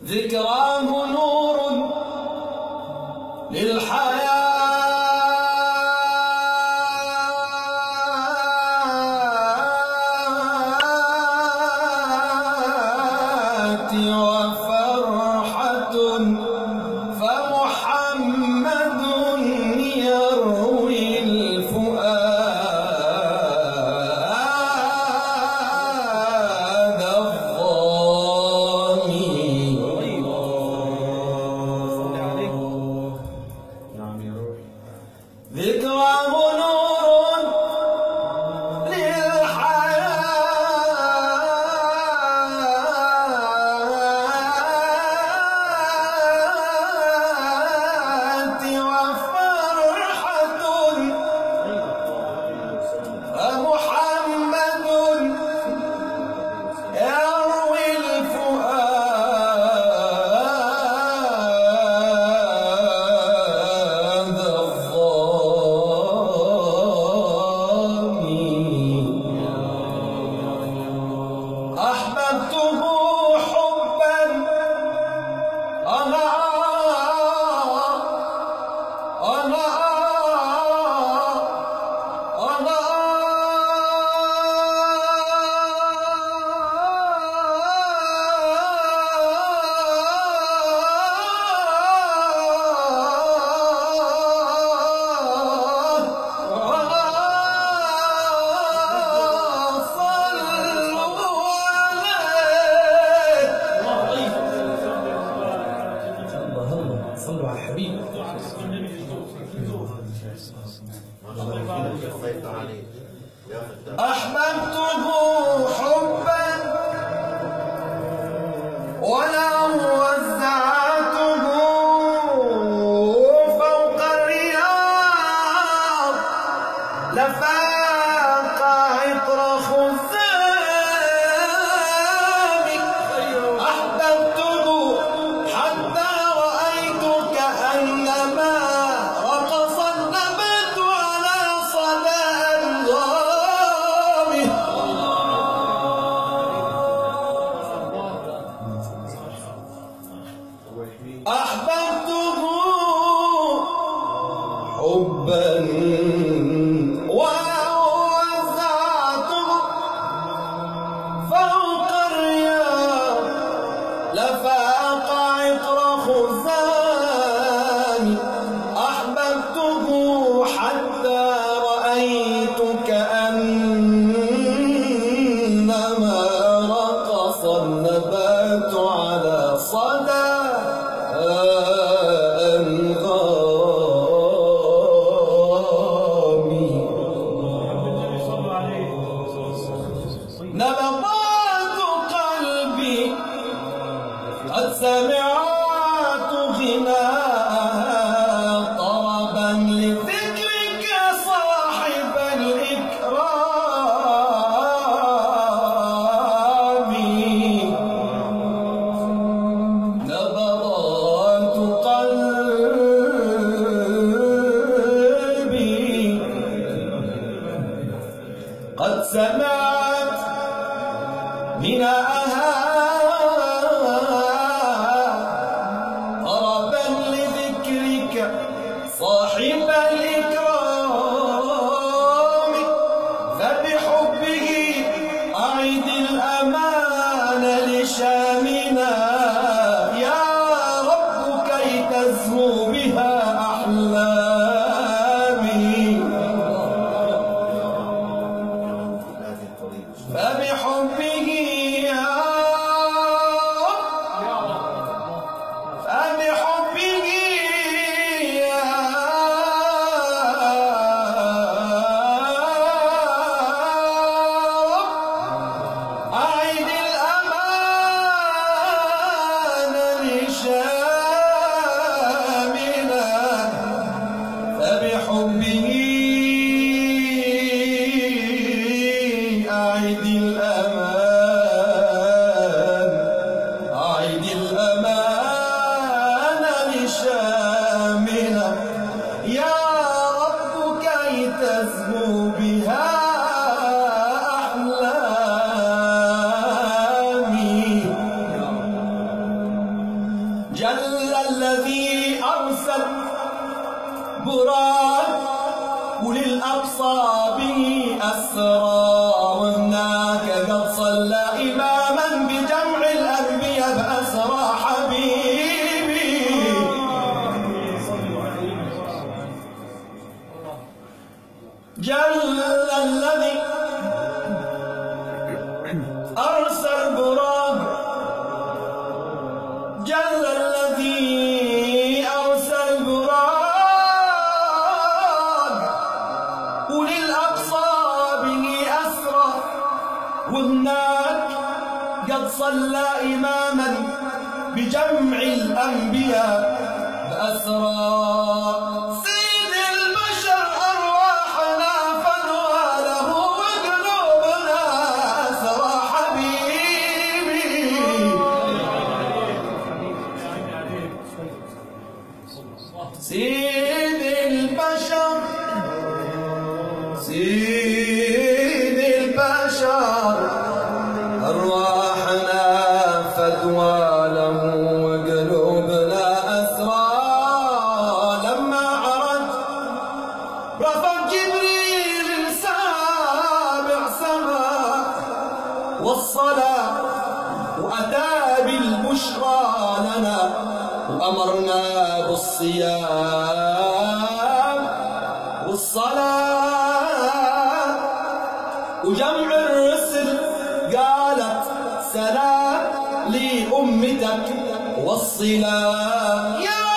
ذكراه نور للحياة وفرحة، فمحمد يروي الفؤاد الضامي. ذكراه نور للحياة وفرحة، فمحمد يروي الفؤاد الضامي. أحببته حبا صلوا على الحبيب. أحببته حبا ولو وزعته فوق الرياض لفاق عطر خزامي. أحببته حتى رأيت كأنما رقص النبات على صدى أنغامي. أحببته حبا ووزعته فوق الرياض لفاق عطر خزامي. أحببته حتى رأيت كأنما رقص النبات على صدى أنغامي. نبضات قلبي قد سمعت غناءها طربا لذكرك صاحب الإكرام. نبضات قلبي قد سمعت غناءها البراق وللأقصى به أسرى، وهناك قد صلى إماما بجمع الأنبياء بأسرى حبيبي. جل الذي أرسل البراق، جل الذي أرسل البراق وللأقصى به أسرى، وهناك قد صلى إماما بجمع الأنبياء بأسرى. سيد البشر أرواحنا فدوى له وقلوبنا أسرى حبيبي. سيد البشر، سيد البشر أرواحنا فدوى له وقلوبنا أسرى. لما عرج رفع جبريل لسابع سماء والصلاة وأتى بالبشرى لنا، وأمرنا بالصيام والصلاة وجمع الرسل. قالت سلام لأمتك والصلاة.